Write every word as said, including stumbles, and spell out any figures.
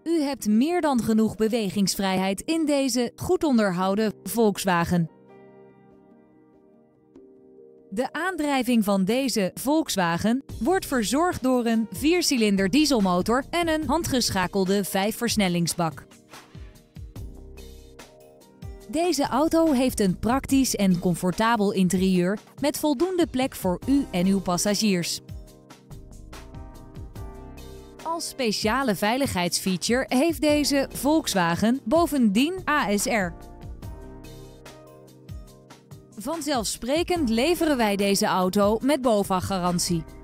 U hebt meer dan genoeg bewegingsvrijheid in deze goed onderhouden Volkswagen. De aandrijving van deze Volkswagen wordt verzorgd door een viercilinder dieselmotor en een handgeschakelde vijfversnellingsbak. Deze auto heeft een praktisch en comfortabel interieur met voldoende plek voor u en uw passagiers. Als speciale veiligheidsfeature heeft deze Volkswagen bovendien A S R. Vanzelfsprekend leveren wij deze auto met BOVAG-garantie.